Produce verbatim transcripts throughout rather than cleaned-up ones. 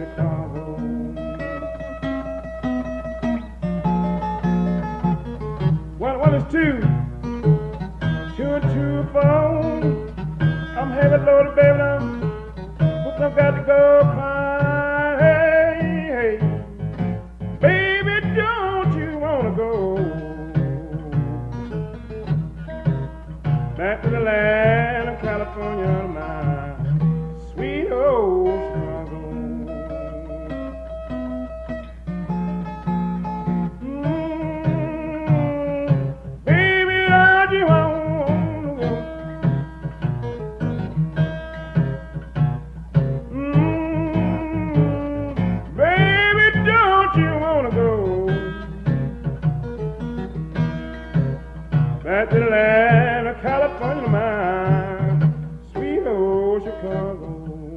Chicago. One, one is two, two and two, four. I'm heavy loaded, baby, now. Whoop, I've got to go cry. Hey, hey. Baby, don't you want to go back to the land of California, my sweet old Chicago? Mm, baby, don't you want to go? Mm, baby, don't you want to go back to the land of California, my sweet old Chicago?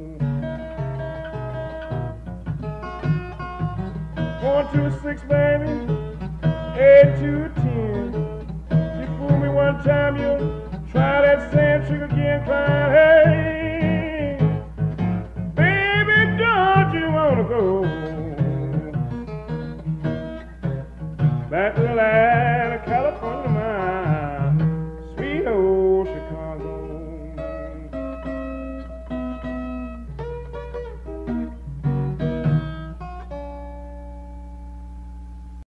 One, two, six, baby, eight, two, ten. You fool me one time, you try that same trick again, crying, hey, baby, don't you wanna go back to the land